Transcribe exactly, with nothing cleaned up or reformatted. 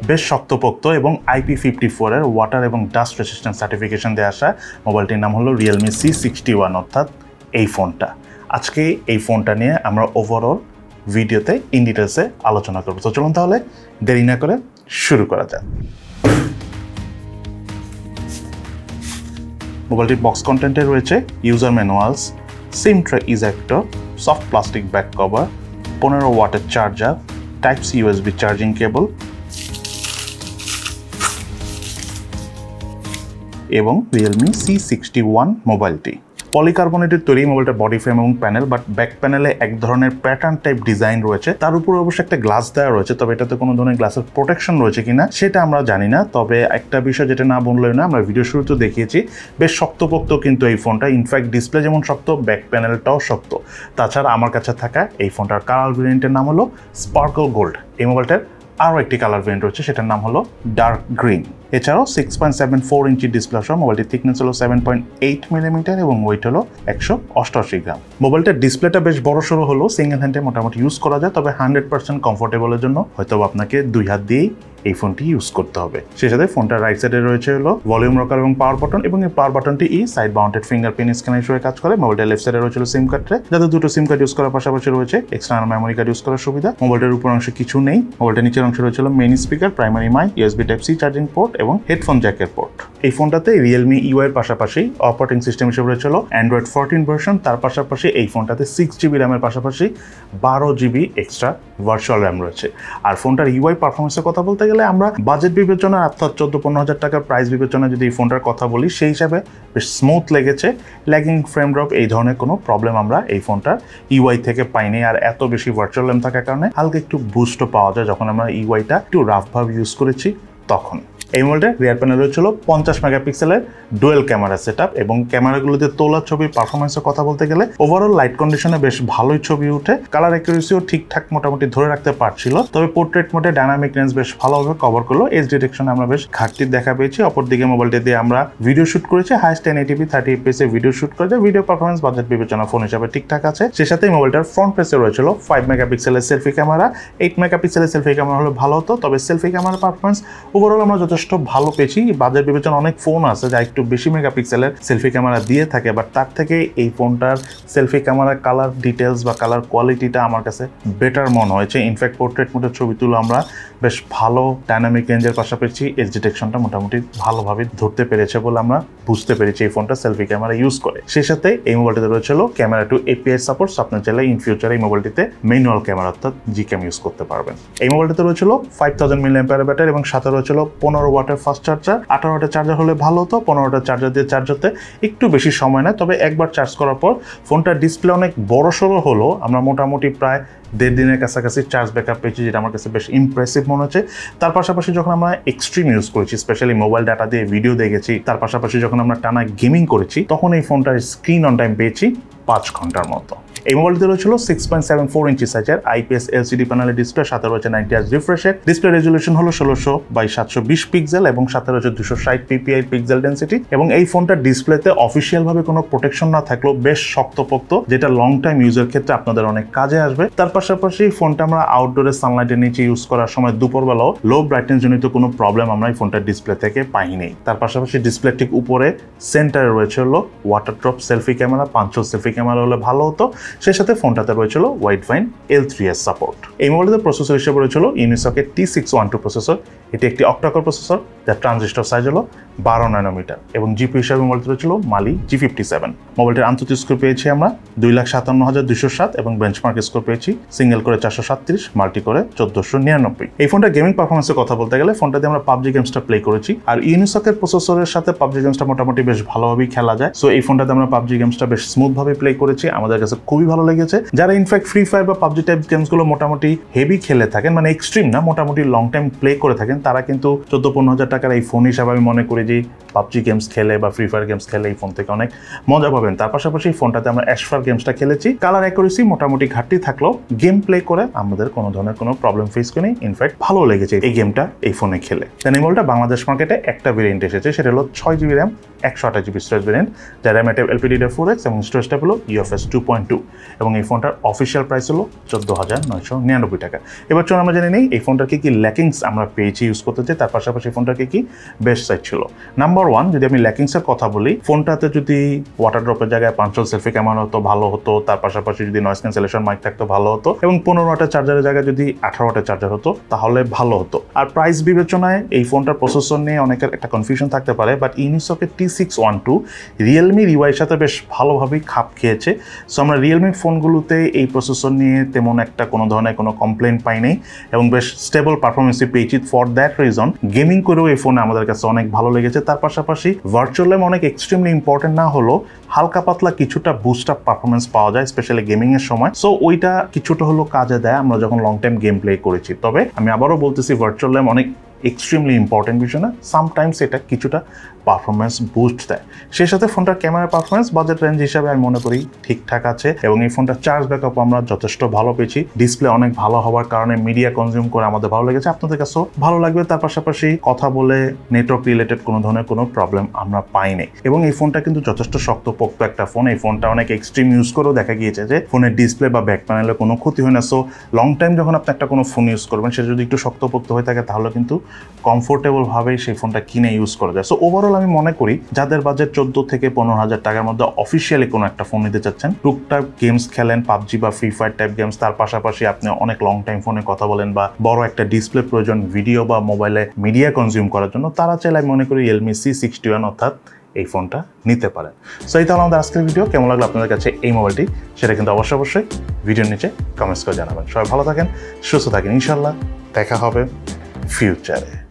বেশ শক্তপোক্ত এবং আই পি ফিফটি ফোর এর ওয়াটার এবং ডাস্ট রেসিস্ট্যান্ট সার্টিফিকেশন দিয়ে আসা মোবাইলটির নাম হলো Realme সি সিক্সটি ওয়ান, অর্থাৎ এই ফোনটা। আজকে এই ফোনটা নিয়ে আমরা ওভারঅল ভিডিওতে ইন ডিটেলসে আলোচনা করব। তো চলুন তাহলে দেরি না করে শুরু করা যাক। মোবাইলটির বক্স কন্টেন্টে রয়েছে user manuals, SIM tray ejector, soft plastic back cover, পনেরো ওয়াটের charger, type C USB charging cable এবং Realme সি সিক্সটি ওয়ান মোবাইলটি। পলিকার্বনেটের তৈরি মোবাইলটার বডি ফ্রেম এবং প্যানেল, বাট ব্যাক প্যানেলে এক ধরনের প্যাটার্ন টাইপ ডিজাইন রয়েছে, তার উপরে অবশ্যই একটা গ্লাস দেওয়া রয়েছে, তবে এটাতে কোনো ধরনের গ্লাসের প্রোটেকশন রয়েছে কিনা সেটা আমরা জানি না। তবে একটা বিষয় যেটা না বললেও না, আমরা ভিডিও শুরুতে দেখিয়েছি বেশ শক্তপোক্ত কিন্তু এই ফোনটা। ইনফ্যাক্ট ডিসপ্লে যেমন শক্ত, ব্যাক প্যানেলটাও শক্ত। তাছাড়া আমার কাছে থাকা এই ফোনটার কালার ভেরিয়েন্টের নাম হলো স্পার্কল গোল্ড। এই মোবাইলটার আরও একটি কালার ভেরিয়েন্ট রয়েছে, সেটার নাম হলো ডার্ক গ্রিন। এছাড়াও six point seven four inch display সহ মোবাইলটির থিকনেস হলো সেভেন পয়েন্ট এইট মিলিমিটার এবং ওয়েট হলো একশো অষ্টআশি গ্রাম। মোবাইলটার ডিসপ্লেটা বেশ বড় সড়ো হলো, সিঙ্গেল হ্যান্ডে মোটামুটি ইউজ করা যায়, তবে হান্ড্রেড পার্সেন্ট কমফোর্টেবলের জন্য হয়তো আপনাকে দুই হাত দিয়েই এই ফোনটি ইউজ করতে হবে। সেই সাথে ফোনটার রাইট সাইডে রয়েছে হলো ভলিউম রকার এবং পাওয়ার বাটন, এবং এই পাওয়ার বাটনটি ই সাইড মাউন্টেড ফিঙ্গারপ্রিন্ট স্ক্যানার হিসেবে কাজ করে। মোবাইলটার লেফট সাইডে রয়েছে সিম কার্ড ট্রে, যাতে দুটো সিম কার্ড ইউজ করার পাশাপাশি রয়েছে এক্সটার্নাল মেমোরি কার্ড ইউজ করার সুবিধা। মোবাইলটার উপর অংশে কিছু নেই। মোবাইলটার নিচের অংশে রয়েছে main speaker, primary mic, USB type C charging port এবং হেডফোন জ্যাকের পোর্ট। এই ফোনটাতে Realme ইউআই এর পাশাপাশি অপারেটিং সিস্টেম হিসেবে রয়েছে অ্যান্ড্রয়েড ফোরটিন ভার্সন। তার পাশাপাশি এই ফোনটাতে সিক্স জিবি র্যামের পাশাপাশি বারো জিবি এক্সট্রা ভার্চুয়াল র্যাম রয়েছে। আর ফোনটার ইউআই পারফরমেন্সের কথা বলতে গেলে আমরা বাজেট বিবেচনা অর্থাৎ চোদ্দ পনেরো হাজার টাকার প্রাইস বিবেচনা যদি এই ফোনটার কথা বলি, সেই হিসাবে বেশ স্মুথ লেগেছে। ল্যাগিং, ফ্রেম ড্রপ এই ধরনের কোনো প্রবলেম আমরা এই ফোনটার ইউআই থেকে পাইনি। আর এত বেশি ভার্চুয়াল র্যাম থাকার কারণে হালকা একটু বুস্টও পাওয়া যায় যখন আমরা ইউআইটা একটু রাফভাবে ইউজ করেছি তখন। এই মোবাইলটার রিয়ার প্যানেল রয়েছিল পঞ্চাশ মেগাপিক্সেলের ডুয়েল ক্যামেরা সেট আপ, এবং ক্যামেরাগুলোতে তোলা ছবির পারফরমেন্সের কথা বলতে গেলে ওভারঅল লাইট কন্ডিশনে বেশ ভালোই ছবি উঠে। কালার অ্যাকুরেসিও ঠিকঠাক মোটামুটি ধরে রাখতে পারছিল, তবে পোর্ট্রেট মোডে ডায়নামিক রেঞ্জ বেশ ভালোভাবে কভার করলো। এজ ডিটেকশনে আমরা বেশ ঘাটতি দেখা পেয়েছি। অপরদিকে মোবাইলটি দিয়ে আমরা ভিডিও শুট করেছি, highest ten eighty p thirty FPS এ ভিডিও শুট করে যায়। ভিডিও পারফরমেন্স বাজেট বিবেচনা ফোন হিসাবে ঠিকঠাক আছে। সে সাথে মোবাইলটার ফ্রন্ট ফেসে রয়েছিল ফাইভ মেগাপিক্সেলের সেলফি ক্যামেরা। এইট মেগাপিক্সেলের সেলফি ক্যামেরা হলে ভালো হতো, তবে সেলফি ক্যামেরার পারফরমেন্স ওভারঅল আমরা যথেষ্ট ভালো পেয়েছি। বাজেট বিবেচনা অনেক ফোন আছে যা একটু বেশি মেগাপিক্সেলের সেলফি ক্যামেরা দিয়ে থাকে, বাট তার থেকে এই ফোনটার সেলফি ক্যামেরার কালার ডিটেলস বা কালার কোয়ালিটিটা আমার কাছে বেটার মনে হয়েছে। ইনফ্যাক্ট পোর্ট্রেট মোডের ছবি তুলে আমরা বেশ ভালো ডায়নামিক রেঞ্জের পাশাপাশি এজ ডিটেকশনটা মোটামুটি ভালোভাবে ধরতে পেরেছে বলে আমরা বুঝতে পেরেছি এই ফোনটা সেলফি ক্যামেরা ইউজ করে। সেই সাথে এই মোবাইলটিতে রয়েছিল ক্যামেরা টু এপিআই সাপোর্ট। আপনার চাইলে ইন ফিউচারে এই মোবাইলটিতে ম্যানুয়াল ক্যামেরা অর্থাৎ জি ক্যাম ইউজ করতে পারবেন। এই মোবাইলটিতে রয়েছিল five thousand milli ampere battery এবং সাথে রয়েছিল পনেরো ওয়াটের ফাস্ট চার্জার। আঠারো ওয়াটের চার্জার হলে ভালো হতো, পনেরো ওয়াটের চার্জার দিয়ে চার্জ হতে একটু বেশি সময় নেয়, তবে একবার চার্জ করার পর ফোনটার ডিসপ্লে অনেক বড় সড়ো হলো। আমরা মোটামুটি প্রায় দেড় দিনের কাছাকাছি চার্জ ব্যাকআপ পেয়েছি, যেটা আমার কাছে বেশ ইমপ্রেসিভ মনে হচ্ছে। তার পাশাপাশি যখন আমরা এক্সট্রিম ইউজ করেছি, স্পেশালি মোবাইল ডাটা দিয়ে ভিডিও দেখেছি, তার পাশাপাশি যখন আমরা টানা গেমিং করেছি, তখন এই ফোনটার স্ক্রিন অন টাইম পেয়েছি পাঁচ ঘন্টার মতো। এই মোবাইলটিতে রয়েছিল six point seven four inch সাইজের আইপিএস এলসিডি প্যানেলের ডিসপ্লে, সাথে রয়েছে নাইনটি হার্জ রিফ্রেশের ডিসপ্লে। রেজুলেশন হলো ষোলোশো বাই সাতশো বিশ পিক্সেল এবং সাথে রয়েছে দুশো ষাট পিপিআই পিক্সেল ডেন্সিটি। এবং এই ফোনটার ডিসপ্লেতে অফিসিয়াল ভাবে কোনো প্রোটেকশন না থাকলেও বেশ শক্তপোক্ত, যেটা লং টাইম ইউজের ক্ষেত্রে আপনাদের অনেক কাজে আসবে। তার পাশাপাশি ফোনটা আমরা আউটডোরে সানলাইটের নিচে ইউজ করার সময় দুপুরবেলাও লো ব্রাইটনেস জনিত কোনো প্রবলেম আমরা এই ফোনটার ডিসপ্লে থেকে পাইনি। তার পাশাপাশি ডিসপ্লে ঠিক উপরে সেন্টারে রয়েছে হলো ওয়াটার ড্রপ সেলফি ক্যামেরা, পাঁচশো সেলফি ক্যামেরা হলে ভালো হতো। সেই সাথে ফোনটাতে রয়েছিল Widevine L three S support. এই মোবাইলটিতে প্রসেসর হিসেবে রয়েছিল ইউনিসকের T six one two processor. এটি একটি অক্টাকোর প্রসেসর, যার ট্রানজিস্টর সাইজ হলো বারো ন্যানোমিটার, এবং জিপি হিসাবে মোবাইলটি রয়েছিল মালি জি ফিফটি সেভেন। মোবাইলটির আন্তর্জাতিক স্কোর পেয়েছি আমরা দুই লাখ সাতান্ন হাজার দুশো সাত এবং বেঞ্চমার্ক স্কোর পেয়েছি সিঙ্গেল করে চারশো সাতত্রিশ, মাল্টি করে চোদ্দশো নিরানব্বই। এই ফোনটা গেমিং পারফরমেন্সের কথা বলতে গেলে ফোনটা দিয়ে আমরা পাবজি গেমসটা প্লে করেছি, আর ইউনিসকের প্রসেসরের সাথে পাবজি গেমসটা মোটামুটি বেশ ভালোভাবেই খেলা যায়। সো এই ফোনটাতে আমরা পাবজি গেমসটা বেশ স্মুথ ভাবে প্লে করেছি, আমাদের কাছে খুবই ভালো লেগেছে। যারা ইনফ্যাক্ট ফ্রি ফায়ার বা পাবজি টাইপ গেমসগুলো মোটামুটি হেভি খেলে থাকেন, মানে এক্সট্রিম না, মোটামুটি লং টাইম প্লে করে থাকেন, তারা কিন্তু চোদ্দ পনেরো হাজার টাকার এই ফোন হিসাবে আমি মনে করি যে পাবজি গেমস খেলে বা ফ্রি ফায়ার গেমস খেলে এই ফোন থেকে অনেক মজা পাবেন। তার পাশাপাশি ফোনটাতে আমরা অ্যাশফার গেমসটা খেলেছি, কালার অ্যাকুরেসি মোটামুটি ঘাটতি থাকলেও গেম প্লে করে আমাদের কোনো ধরনের কোনো প্রবলেম ফেস করিনি। ইনফ্যাক্ট ভালো লেগেছে এই গেমটা এই ফোনে খেলে। দেন এই মোবাইলটা বাংলাদেশ মার্কেটে একটা ভেরিয়েন্ট এসেছে, সেটা হলো ছয় জিবি র্যাম একশো আঠাশ জিবি স্টোরেজ ভেরিয়েন্ট, যার RAM type LPD four X এবং স্টোরেজ টাইপ হলো ইউএফএস টু পয়েন্ট টু, এবং এই ফোনটার অফিসিয়াল প্রাইস হলো চোদ্দো হাজার নয়শো নিরানব্বই টাকা। এবার চলুন আমরা জেনে নিই এই ফোনটার কি কি ল্যাকিংস আমরা পেয়েছি ইউজ করতে চাই, তার পাশাপাশি ফোনটার কি কি বেস্ট সাইড ছিল। নাম্বার ওয়ান, যদি আমি ল্যাকিংসের কথা বলি, ফোনটাতে যদি ওয়াটার ড্রপের জায়গায় পাঁচশো সেলফি ক্যামেরা হতো ভালো হতো, তার পাশাপাশি যদি নয়েজ ক্যান্সেলেশন মাইক থাকতো ভালো হতো, এবং পনেরো ওয়াটের চার্জারের জায়গায় যদি আঠারো ওয়াটের চার্জার হতো তাহলে ভালো হতো। আর প্রাইস বিবেচনায় এই ফোনটার প্রসেসর নিয়ে অনেকের একটা কনফিউশন থাকতে পারে, বাট ইউনিসকের T six one two Realme রিওয়াইয়ের সাথে বেশ ভালোভাবেই খাপ খেয়েছে। সো আমরা রিয়েলমি ফোনগুলোতে এই প্রসেসর নিয়ে তেমন একটা কোনো ধরনের কোনো কমপ্লেন পাই নাই এবং বেশ স্টেবল পারফরমেন্সই পেয়েছি। ফর দ্যাট রিজন গেমিং করেও এই ফোনে আমাদের কাছে অনেক ভালো লেগেছে। তার পাশাপাশি ভার্চুয়াল র্যাম অনেক এক্সট্রিমলি ইম্পর্টেন্ট না হলো হালকা পাতলা কিছুটা বুস্ট আপ পারফরমেন্স পাওয়া যায় স্পেশালি গেমিং এর সময়। সো ওইটা কিছুটা হলো কাজে দেয় আমরা যখন লং টাইম গেম প্লে করেছি। তবে আমি আবারও বলতেছি ভার্চুয়াল র্যাম অনেক এক্সট্রিমলি ইম্পর্টেন্ট বিষয় না, সামটাইমস এটা কিছুটা পারফরমেন্স বুস্ট দেয়। সেই সাথে ফোনটার ক্যামেরা পারফরমেন্স বাজেট রেঞ্জ হিসাবে আমি মনে করি ঠিকঠাক আছে, এবং এই ফোনটার চার্জ ব্যাকআপ আমরা যথেষ্ট ভালো পেয়েছি। ডিসপ্লে অনেক ভালো হওয়ার কারণে মিডিয়া কনজিউম করে আমাদের ভালো লেগেছে, আপনাদের কাছেও ভালো লাগবে। তার পাশাপাশি কথা বলে নেটওয়ার্ক রিলেটেড কোনো ধরনের কোনো প্রবলেম আমরা পাইনি, এবং এই ফোনটা কিন্তু যথেষ্ট শক্তপোক্ত একটা ফোন। এই ফোনটা অনেক এক্সট্রিম ইউজ করেও দেখা গিয়েছে যে ফোনের ডিসপ্লে বা ব্যাক প্যানেলে কোনো ক্ষতি হয় না। সো লং টাইম যখন আপনি একটা কোনো ফোন ইউজ করবেন সেটা যদি একটু শক্তপোক্ত হয়ে থাকে তাহলে কিন্তু কমফোর্টেবল ভাবেই সেই ফোনটা কিনে ইউজ করা যায়। সো ওভারঅল আমি মনে করি যাদের বাজেট চোদ্দ থেকে পনেরো হাজার টাকার মধ্যে অফিসিয়ালি কোনো একটা ফোন নিতে চাচ্ছেন, টুকটাক গেমস খেলেন, পাবজি বা ফ্রি ফায়ার টাইপ গেমস, তার পাশাপাশি আপনি অনেক লং টাইম ফোনে কথা বলেন বা বড় একটা ডিসপ্লে প্রয়োজন ভিডিও বা মোবাইলে মিডিয়া কনজিউম করার জন্য, তারা চাইলে আমি মনে করি রিয়েলমি সি সিক্সটি ওয়ান অর্থাৎ এই ফোনটা নিতে পারেন। সো এই তাহলে আমাদের আজকের ভিডিও কেমন লাগলো আপনাদের কাছে এই মোবাইলটি, সেটা কিন্তু অবশ্যই অবশ্যই ভিডিওর নিচে কমেন্টস করে জানাবেন। সবাই ভালো থাকেন, সুস্থ থাকেন, ইনশাল্লাহ দেখা হবে ফিউচারে।